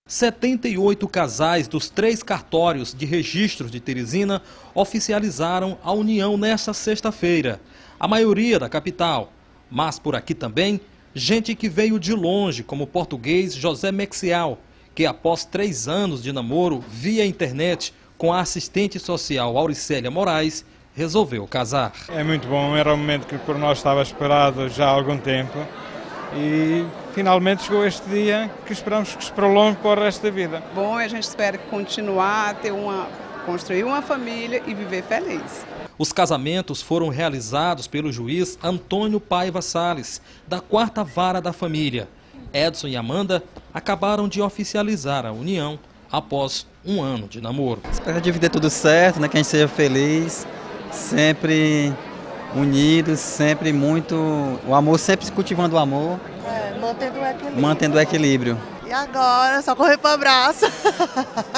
78 casais dos 3 cartórios de registros de Teresina oficializaram a união nesta sexta-feira. A maioria da capital, mas por aqui também, gente que veio de longe, como o português José Mexial, que após 3 anos de namoro via internet com a assistente social Auricélia Moraes, resolveu casar. É muito bom, era um momento que por nós estava esperado já há algum tempo. E finalmente chegou este dia que esperamos que se prolongue para o resto da vida. Bom, a gente espera continuar a construir uma família e viver feliz. Os casamentos foram realizados pelo juiz Antônio Paiva Salles, da 4ª Vara da Família. Edson e Amanda acabaram de oficializar a união após 1 ano de namoro. Espero de vida tudo certo, que a gente seja feliz, sempre unidos, sempre muito, o amor, sempre cultivando o amor. Mantendo o equilíbrio. Mantendo o equilíbrio. E agora, só correr para o abraço.